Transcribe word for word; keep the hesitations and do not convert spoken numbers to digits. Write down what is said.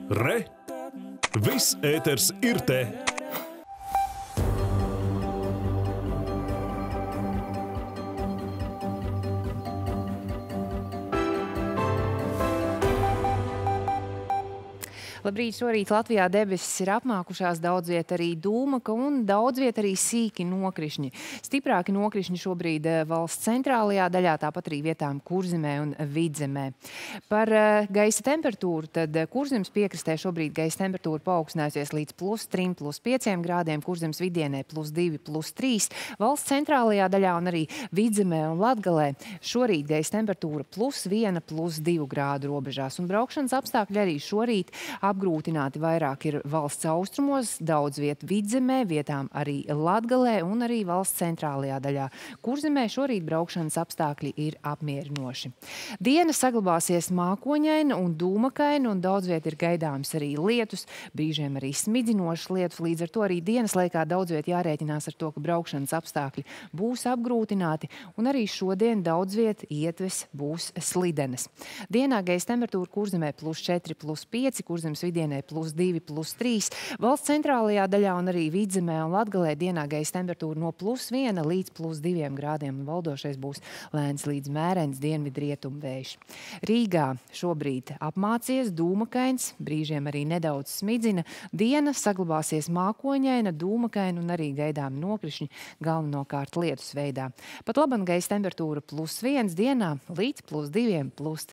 Re! Viss ēters ir te! Labrīt, šorīt Latvijā debesis ir apmākušās, daudz viet arī dūmaka un daudz viet arī sīki nokrišņi. Stiprāki nokrišņi šobrīd valsts centrālajā daļā, tāpat arī vietām Kurzemē un Vidzemē. Par gaisa temperatūru, tad Kurzemes piekrastē šobrīd gaisa temperatūra paaugstinājusies līdz plus trim, plus pieciem grādiem, Kurzemes vidienē plus divi, plus trīs. Valsts centrālajā daļā un arī Vidzemē un Latgalē šorīt gaisa temperatūra plus viena, plus divu grādu robežās. Un braukšanas apstākļi arī šorīt apgrūtināti vairāk ir valsts austrumos, daudz viet Vidzemē, vietām arī Latgalē un arī valsts centrālajā daļā. Kurzemē šorīt braukšanas apstākļi ir apmierinoši. Diena saglabāsies mākoņaina un dūmakaina, un daudz viet ir gaidāms arī lietus, brīžiem arī smidzinošas lietus. Līdz ar to arī dienas laikā daudz viet jārēķinās ar to, ka braukšanas apstākļi būs apgrūtināti, un arī šodien daudz viet ietves būs slidenes. Dienā gaisa temperatūra Kurzemē plus četri, plus pieci, Kurzemes vidienē plus divi, plus trīs. Valsts centrālajā daļā un arī Vidzemē un Latgalē dienā gaisa temperatūra no plus viena līdz plus diviem grādiem. Valdošais būs lēns līdz mērens dienvidrietumu vējš. Rīgā šobrīd apmācies, dūmakains, brīžiem arī nedaudz smidzina. Diena saglabāsies mākoņaina, dūmakaina un arī gaidām nokrišņi, galvenokārt lietus veidā. Pat laban gaisa temperatūra plus viens dienā līdz plus diviem, plus